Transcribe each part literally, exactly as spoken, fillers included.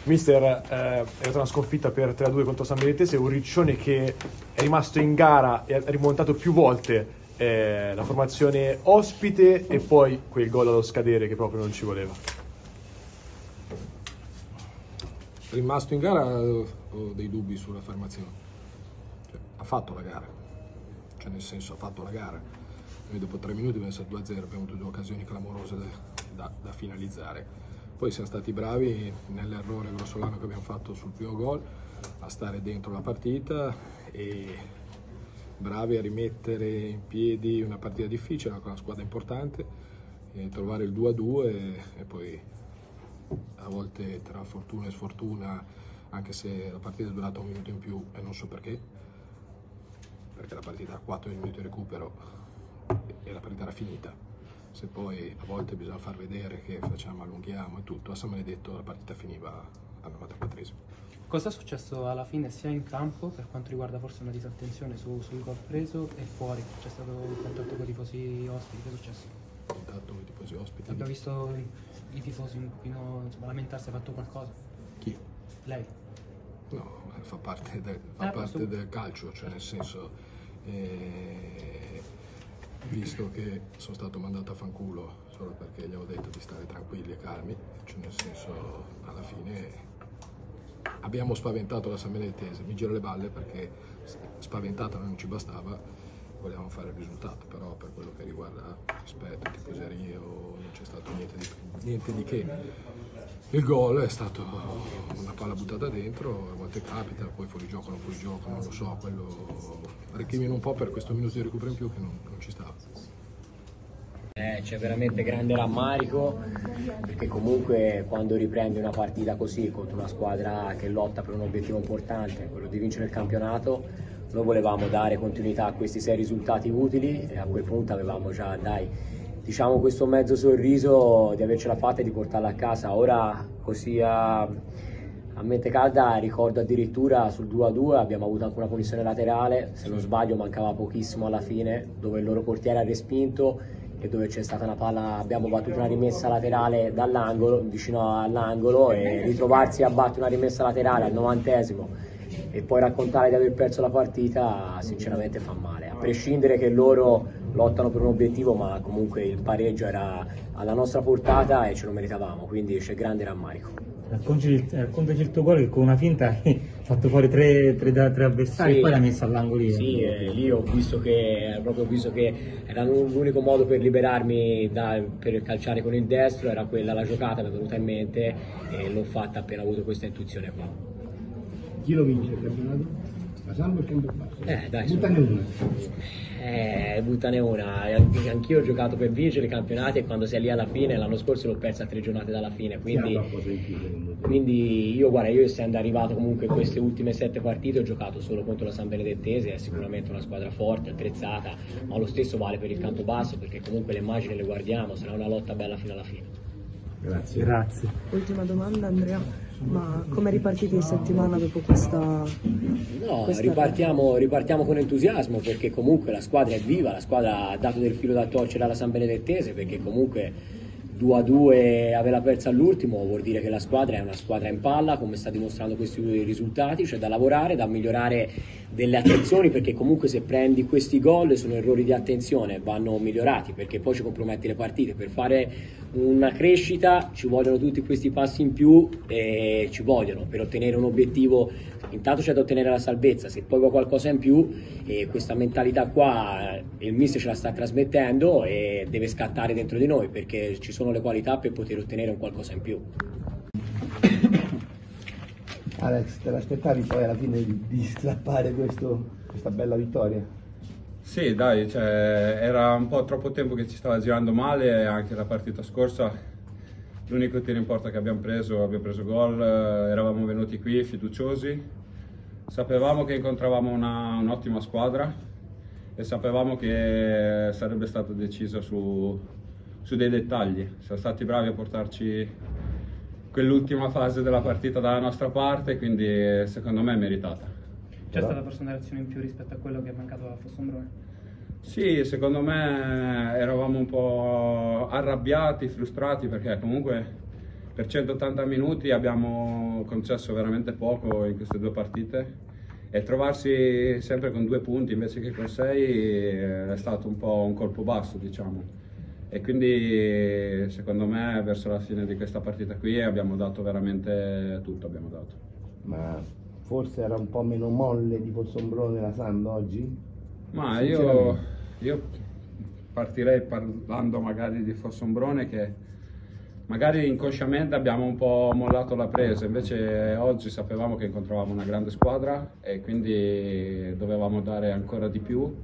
Mister, eh, è stata una sconfitta per tre a due contro San Benedettese, un Riccione che è rimasto in gara e ha rimontato più volte eh, la formazione ospite e poi quel gol allo scadere che proprio non ci voleva. Rimasto in gara ho dei dubbi sulla formazione. Cioè, ha fatto la gara, cioè nel senso ha fatto la gara. Noi dopo tre minuti abbiamo messo due a zero, abbiamo avuto due occasioni clamorose da, da, da finalizzare. Poi siamo stati bravi nell'errore grossolano che abbiamo fatto sul primo gol a stare dentro la partita e bravi a rimettere in piedi una partita difficile con una squadra importante e trovare il due a due e, e poi a volte tra fortuna e sfortuna, anche se la partita è durata un minuto in più e non so perché, perché la partita ha quattro minuti di recupero e la partita era finita. Se poi a volte bisogna far vedere che facciamo, allunghiamo e tutto, a San Benedetto la partita finiva al novantaquattresimo. Cosa è successo alla fine sia in campo, per quanto riguarda forse una disattenzione su, sul gol preso, e fuori? C'è stato un contatto con i tifosi ospiti, che è successo? Contatto con i tifosi ospiti? Abbiamo visto i, i tifosi un pochino, insomma, lamentarsi, ha fatto qualcosa? Chi? Lei? No, fa parte del, fa eh, parte posso... del calcio, cioè nel senso... Eh, visto che sono stato mandato a fanculo solo perché gli avevo detto di stare tranquilli e calmi, cioè nel senso alla fine abbiamo spaventato la San Benedettese, mi giro le balle perché spaventata non ci bastava, volevamo fare il risultato, però per quello che riguarda rispetto, tifoserie, non c'è stato niente di, niente di che. Il gol è stato una palla buttata dentro, a volte capita, poi fuori gioco, non fuori gioco, non lo so, quello recrimina un po' per questo minuto di recupero in più che non, non ci stava. Eh, c'è veramente grande rammarico perché comunque quando riprendi una partita così contro una squadra che lotta per un obiettivo importante, quello di vincere il campionato, noi volevamo dare continuità a questi sei risultati utili e a quel punto avevamo già, dai, diciamo questo mezzo sorriso di avercela fatta e di portarla a casa. Ora così a, a mente calda ricordo addirittura sul due a due abbiamo avuto anche una punizione laterale, se non sbaglio mancava pochissimo alla fine, dove il loro portiere ha respinto e dove c'è stata una palla, abbiamo battuto una rimessa laterale dall'angolo, vicino all'angolo, e ritrovarsi a battere una rimessa laterale al novantesimo e poi raccontare di aver perso la partita sinceramente fa male, a prescindere che loro lottano per un obiettivo, ma comunque il pareggio era alla nostra portata e ce lo meritavamo, quindi c'è grande rammarico. Raccontaci il tuo gol che con una finta hai fatto fuori tre, tre, tre avversari, sì, e poi l'ha messa all'angolino. Sì, eh, lì ho visto che, proprio visto che era l'unico modo per liberarmi da, per calciare con il destro, era quella la giocata, mi è venuta in mente e l'ho fatta appena avuto questa intuizione qua. Chi lo vince il campionato? La Sambo o il Campobasso? Eh, dai, buttane una. Eh, buttane una. Anch'io ho giocato per vincere i campionati e quando sei lì alla fine, l'anno scorso l'ho persa a tre giornate dalla fine, quindi, quindi io, guarda, io essendo arrivato comunque in queste ultime sette partite ho giocato solo contro la San Benedettese, è sicuramente una squadra forte, attrezzata, ma lo stesso vale per il Campobasso perché comunque le immagini le guardiamo, sarà una lotta bella fino alla fine. Grazie. Grazie. Ultima domanda, Andrea, ma come ripartite in settimana dopo questa... No, questa ripartiamo, ripartiamo con entusiasmo perché comunque la squadra è viva, la squadra ha dato del filo da torcere alla San Benedettese perché comunque due a due averla persa all'ultimo vuol dire che la squadra è una squadra in palla, come sta dimostrando questi risultati, c'è da lavorare, da migliorare delle attenzioni perché comunque se prendi questi gol sono errori di attenzione, vanno migliorati perché poi ci comprometti le partite. Per fare una crescita ci vogliono tutti questi passi in più e ci vogliono per ottenere un obiettivo. Intanto c'è da ottenere la salvezza, se poi vuoi qualcosa in più e questa mentalità qua il mister ce la sta trasmettendo e deve scattare dentro di noi perché ci sono le qualità per poter ottenere un qualcosa in più. Alex, te l'aspettavi poi alla fine di, di strappare questo, questa bella vittoria? Sì, dai, cioè, era un po' troppo tempo che ci stava girando male, anche la partita scorsa l'unico tiro in porta che abbiamo preso, abbiamo preso gol, eravamo venuti qui fiduciosi, sapevamo che incontravamo un'ottima squadra e sapevamo che sarebbe stato deciso su, su dei dettagli, siamo stati bravi a portarci quell'ultima fase della partita dalla nostra parte, quindi secondo me è meritata. C'è stata forse una reazione in più rispetto a quello che è mancato a Fossombrone? Sì, secondo me eravamo un po' arrabbiati, frustrati perché comunque per centottanta minuti abbiamo concesso veramente poco in queste due partite e trovarsi sempre con due punti invece che con sei è stato un po' un colpo basso, diciamo. E quindi secondo me verso la fine di questa partita qui abbiamo dato veramente tutto, abbiamo dato. Ma forse era un po' meno molle di Fossombrone la Sando oggi? Ma io, io partirei parlando magari di Fossombrone, che magari inconsciamente abbiamo un po' mollato la presa, invece oggi sapevamo che incontravamo una grande squadra e quindi dovevamo dare ancora di più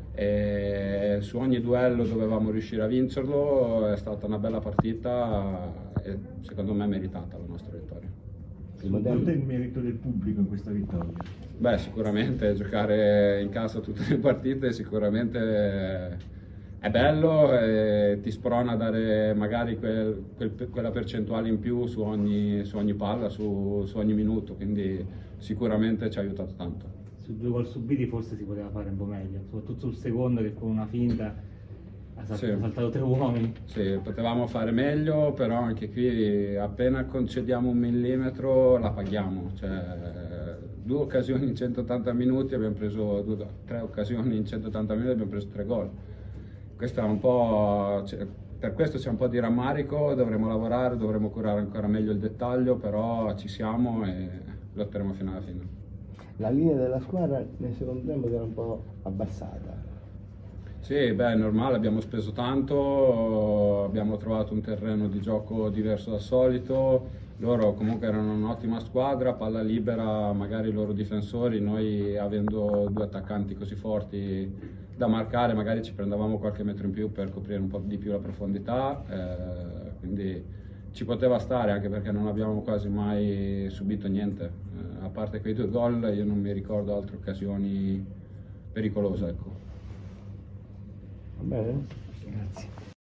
e su ogni duello dovevamo riuscire a vincerlo. È stata una bella partita e secondo me meritata la nostra vittoria. Quanto è il merito del pubblico in questa vittoria? Beh, sicuramente giocare in casa tutte le partite sicuramente è bello e ti sprona a dare magari quel, quel, quella percentuale in più su ogni, su ogni palla, su, su ogni minuto, quindi sicuramente ci ha aiutato tanto. Su due gol subiti forse si poteva fare un po' meglio, soprattutto sul secondo che con una finta ha saltato, sì. saltato tre uomini. Sì, potevamo fare meglio, però anche qui appena concediamo un millimetro la paghiamo. Cioè, due occasioni in centottanta minuti abbiamo preso due, tre occasioni in centottanta minuti abbiamo preso tre gol. Questo è un po', cioè, per questo c'è un po' di rammarico, dovremo lavorare, dovremo curare ancora meglio il dettaglio, però ci siamo e lotteremo fino alla fine. La linea della squadra nel secondo tempo era un po' abbassata. Sì, beh, è normale, abbiamo speso tanto, abbiamo trovato un terreno di gioco diverso dal solito, loro comunque erano un'ottima squadra, palla libera, magari i loro difensori, noi avendo due attaccanti così forti da marcare magari ci prendevamo qualche metro in più per coprire un po' di più la profondità, eh, quindi ci poteva stare anche perché non abbiamo quasi mai subito niente, eh, a parte quei due gol io non mi ricordo altre occasioni pericolose, ecco. Va bene? Grazie.